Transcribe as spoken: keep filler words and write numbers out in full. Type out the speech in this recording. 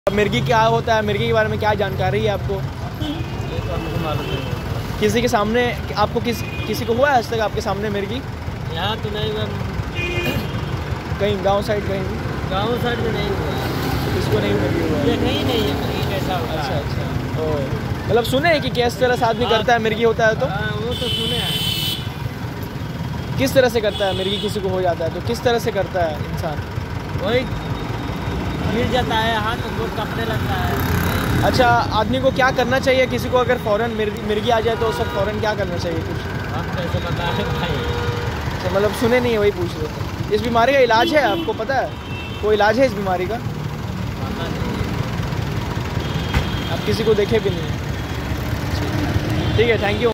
मिर्गी क्या होता है, मिर्गी के बारे में क्या जानकारी है आपको? ये तो हमको मालूम नहीं। किसी के सामने आपको किस किसी को हुआ है आज तक आपके सामने मिर्गी? यहाँ तो नहीं हुआ, कहीं गांव साइड कहीं गाँव साइड में नहीं हुआ, किसको नहीं मिर्गी हुआ? देखा ही नहीं है मिर्गी कैसा होता अच्छा है। अच्छा ओ मतलब सुने हैं कि किस तरह से आदमी करता है मिर्गी होता है तो? हाँ वो तो सुने हैं। किस तरह से करता है मिर्गी किसी को हो जाता है तो किस तरह से करता है इंसान? वही गिर जाता है, हाथ गोड़ कपड़े लगता है। अच्छा, आदमी को क्या करना चाहिए किसी को अगर फ़ौरन मिर्गी मिर्गी आ जाए तो उसे फ़ौरन क्या करना चाहिए कुछ? हम कैसे बता रहे भाई? तो मतलब सुने नहीं है वही पूछ रहे थे। इस बीमारी का इलाज है आपको पता है? कोई इलाज है इस बीमारी का? पता नहीं। आप किसी को देखे भी नहीं? ठीक है, थैंक यू।